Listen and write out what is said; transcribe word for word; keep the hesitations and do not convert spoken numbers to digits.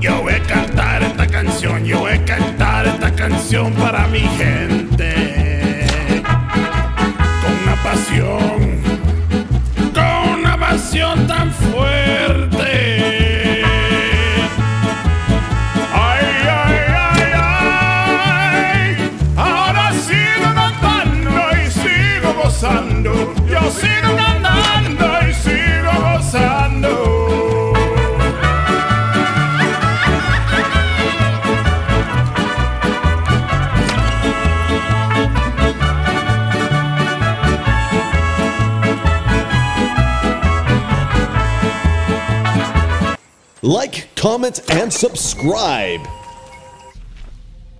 Yo voy a cantar esta canción, yo voy a cantar esta canción para mi gente. Con una pasión, con una pasión tan fuerte. Ay, ay, ay, ay. Ahora sigo cantando y sigo gozando. Yo sigo cantando y sigo gozando. Like, comment, and subscribe.